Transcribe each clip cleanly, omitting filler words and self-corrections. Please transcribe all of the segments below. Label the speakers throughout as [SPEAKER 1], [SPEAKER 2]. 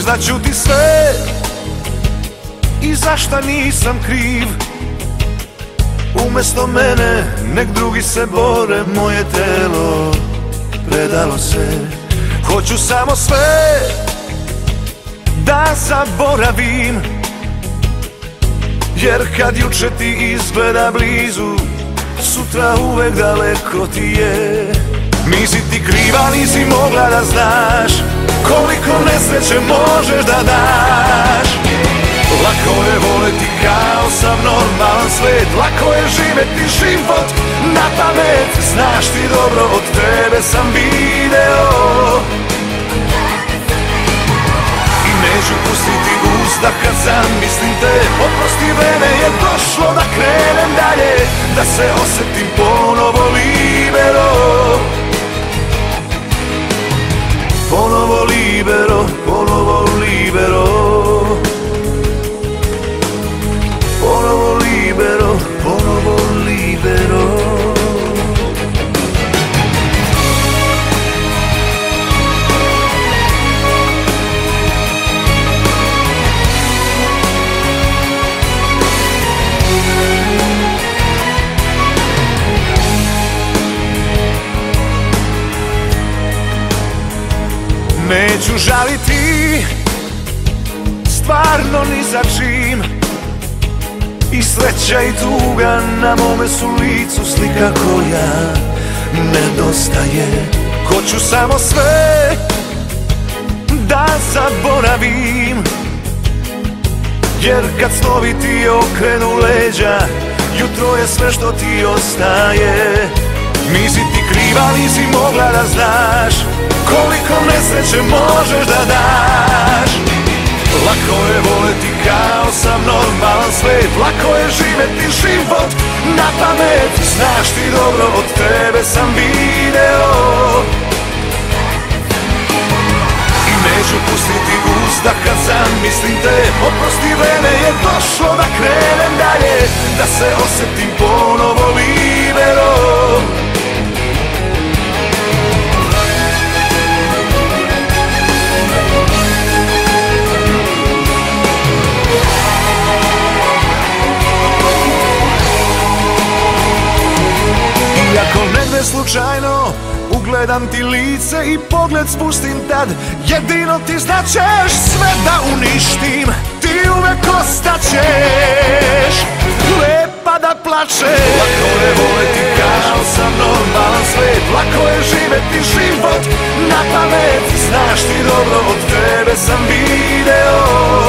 [SPEAKER 1] Saznaću ti sve i zašta nisam kriv. Umesto mene nek drugi se bore, moje telo predalo se. Hoću samo sve da zaboravim, jer kad juče ti izgleda blizu, sutra uvek daleko ti je. Nisi ti kriva, nisi mogla da znaš koliko nesreće možeš da daš. Lako je voleti kao sam normalan svet, lako je živeti život na pamet. Znaš ti dobro, od tebe sam video i neću pustiti usta kad zamislim te. Oprosti, vreme je došlo da krenem dalje, da se osetim ponovo libero. Ponovo libero, ponovo libero. Ponovo libero, ponovo libero. Neću žaliti stvarno ni za čim, i sreća i tuga na mome su licu slika koja nedostaje. Hoću samo sve da zaboravim, jer kad snovi ti okrenu leđa, jutro je sve što ti ostaje. Nisi ti kriva, nisi mogla da znaš koliko nesreće možeš da daš. Lako je voleti kao sam normalan svet, lako je živeti život na pamet. Znaš ti dobro, od tebe sam video i neću pustiti usta kad zamislim te. Oprosti, vreme je došlo da krenem dalje, da se osetim ponovo libero. Ako negde slučajno ugledam ti lice i pogled spustim tad, jedino ti značeš sve da uništim. Ti uvek ostaćeš lepa da plačeš. Lako je voleti kao sam normalan svet, lako je živeti život na pamet. Znaš ti dobro, od tebe sam video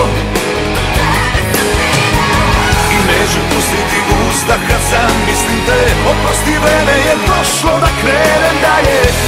[SPEAKER 1] i neću pustiti usta kad zamislim te. Oprosti, vreme je došlo da krenem dalje,